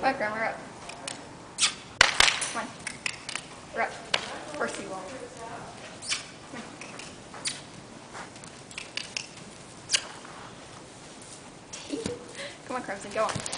Come on, Grandma, we're up. Come on. We're up. Of course you won't. Come on, Crimson, go on.